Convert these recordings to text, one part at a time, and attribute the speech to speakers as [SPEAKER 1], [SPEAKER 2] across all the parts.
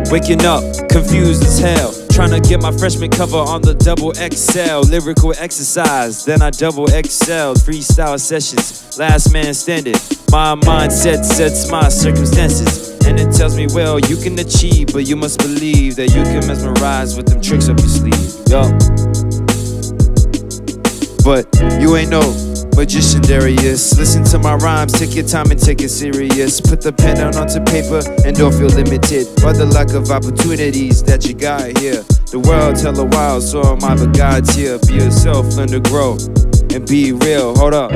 [SPEAKER 1] Waking up, confused as hell, trying to get my freshman cover on the double XL. Lyrical exercise, then I double XL. Freestyle sessions, last man standing. My mindset sets my circumstances, and it tells me, well, you can achieve, but you must believe that you can mesmerize with them tricks up your sleeve. Yo. But you ain't no magician, Darius. Listen to my rhymes, take your time and take it serious. Put the pen down onto paper and don't feel limited by the lack of opportunities that you got here. The world's hella wild, so am I, but God's here. Be yourself, learn to grow, and be real. Hold up.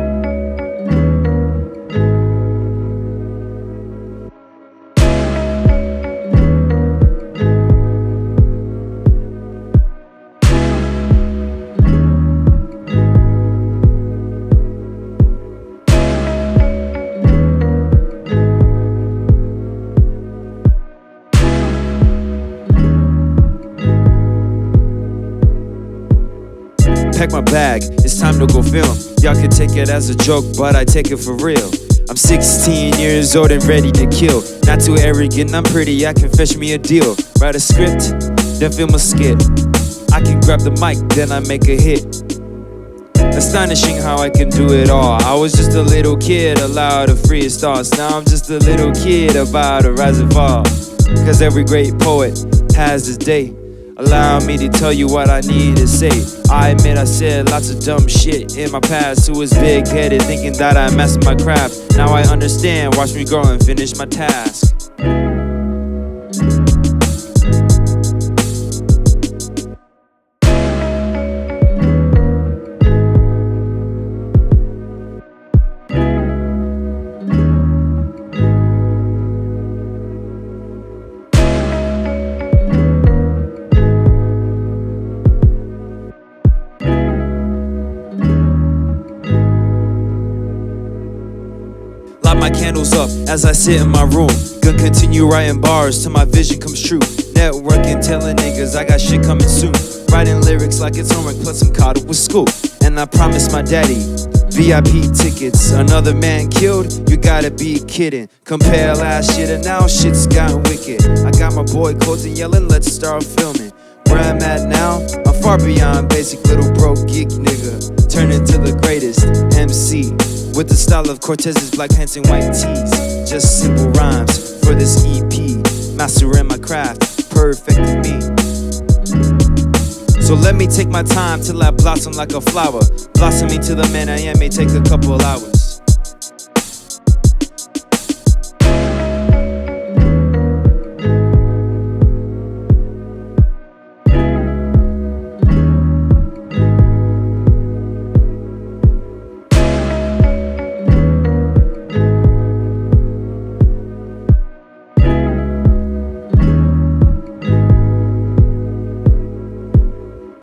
[SPEAKER 1] Pack my bag, it's time to go film. Y'all can take it as a joke, but I take it for real. I'm 16 years old and ready to kill. Not too arrogant, I'm pretty, I can fetch me a deal. Write a script, then film a skit. I can grab the mic, then I make a hit. Astonishing how I can do it all. I was just a little kid, allowed to free his thoughts. Now I'm just a little kid about to rise and fall. Cause every great poet has his day. Allow me to tell you what I need to say. I admit I said lots of dumb shit in my past. Who was big-headed, thinking that I mastered my craft. Now I understand, watch me grow and finish my task. Light my candles up as I sit in my room. Gonna continue writing bars till my vision comes true. Networking, telling niggas I got shit coming soon. Writing lyrics like it's homework, plus I'm caught up with school. And I promised my daddy VIP tickets. Another man killed, you gotta be kidding. Compare last year to now, shit's gotten wicked. I got my boy Colton yelling, let's start filming. Where I'm at now, I'm far beyond basic little broke geek nigga. Turn into the greatest MC. With the style of Cortez's black pants and white tees. Just simple rhymes for this EP. Mastering my craft, perfect to me. So let me take my time till I blossom like a flower. Blossoming to the man I am may take a couple hours.